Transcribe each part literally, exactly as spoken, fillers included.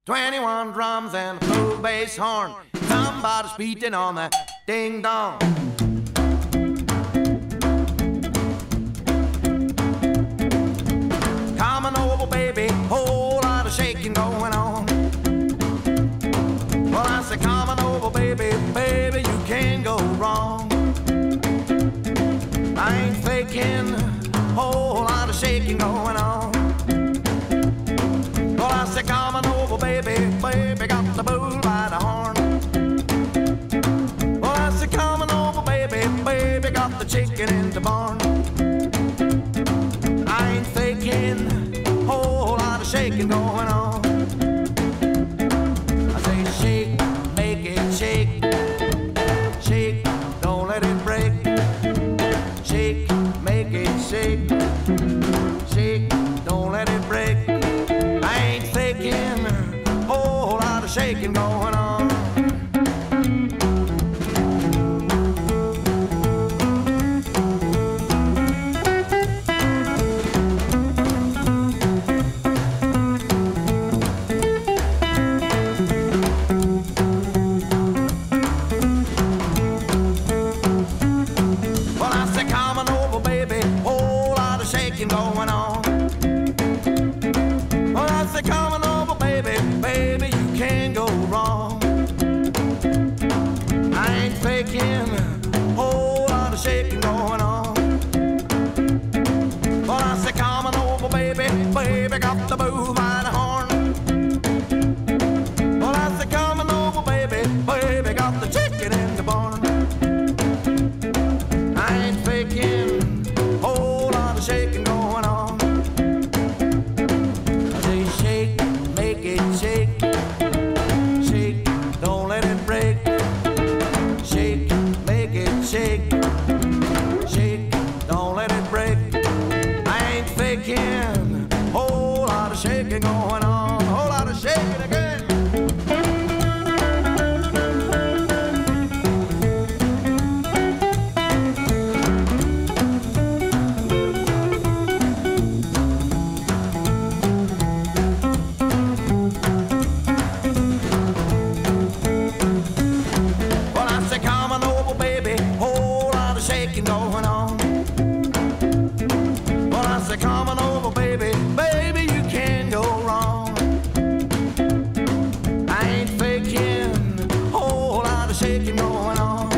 twenty-one drums and a blue bass horn. Somebody's beating on the ding dong. Coming over, baby, whole lot of shaking going on. Well, I said, coming over, baby, baby, you can't go wrong. I ain't faking, whole lot of shaking going on. Well, I said, coming over, baby, baby, got the bull by the horn. Well, I said, coming over, baby, baby, got the chicken in the barn. I ain't faking, whole lot of shaking going on. I say, shake, make it shake. Shake, don't let it break. Shake, make it shake. Shake, don't let it break. I ain't faking, whole lot of shaking going on. Well, I said, coming over, baby, whole lot of shaking going on. Well, I said, coming over, baby, baby, you can't go wrong. I ain't faking, whole lot of shaking going on. Well, I said, coming over, baby, baby, got the bull by the horn. Well, I said, coming over, baby, baby, got the chicken in the barn. I ain't faking, whole lot of shaking going on. I say, shake, make it shake. Shake, don't let it break. Shake, make it shake. Shake, don't let it break. I ain't faking, whole lot of shaking going on. Whole lot of shaking again. Well, I say, coming over, baby, whole lot of shaking going on. Well, I say, coming over, baby, baby, you can't go wrong. I ain't faking, whole lot of shaking going on.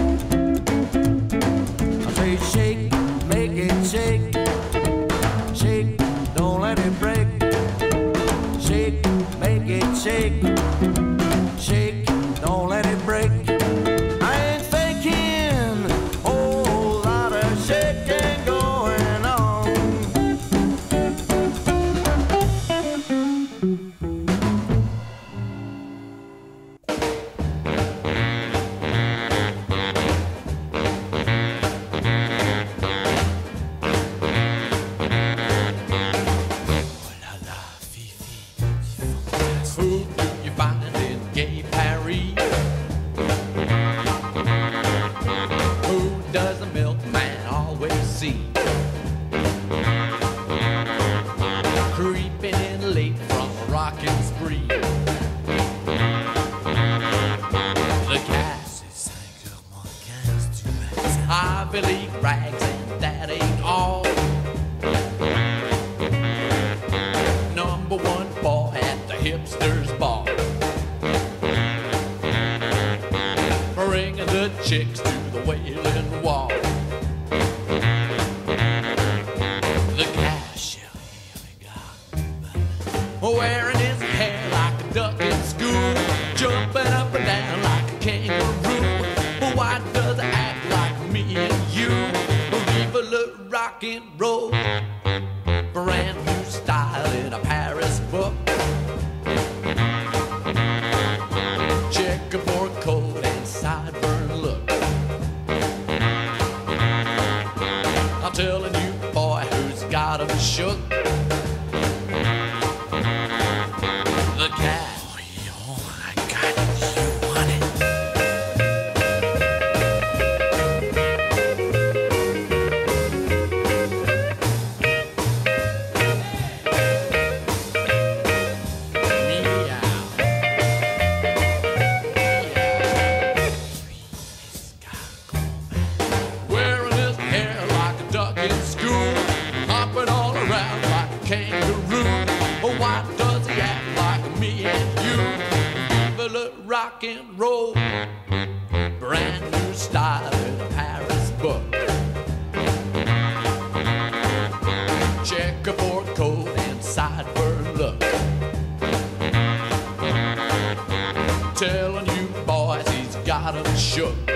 I say, shake, make it shake. Shake, don't let it break. Shake, make it shake. Shake, don't let it break. I ain't faking, whole lot of shaking going on. Who do you find in gay Paris? Who does the milkman always see? Creeping in late from a rockin' spree. The gas is Ivy League rags, and that ain't all. Number one boy at the hipsters bar, bringing the chicks to the Wailing Wall. The cashier wearing his hair like a duck in school, jumping up and down like a kangaroo. Why does it act like me and you? Viva le rock and roll, brand new style in a Paris book. Checkerboard coat and sideburn look. I'm telling you, boy, who's got 'em shook? The cat. Oh, I got you want it. Meow. kangaroo. Why does he act like me and you? Viva le rock and roll. Brand new style in a Paris book. Checkerboard coat and sideburn look. Telling you boys he's got 'em shook.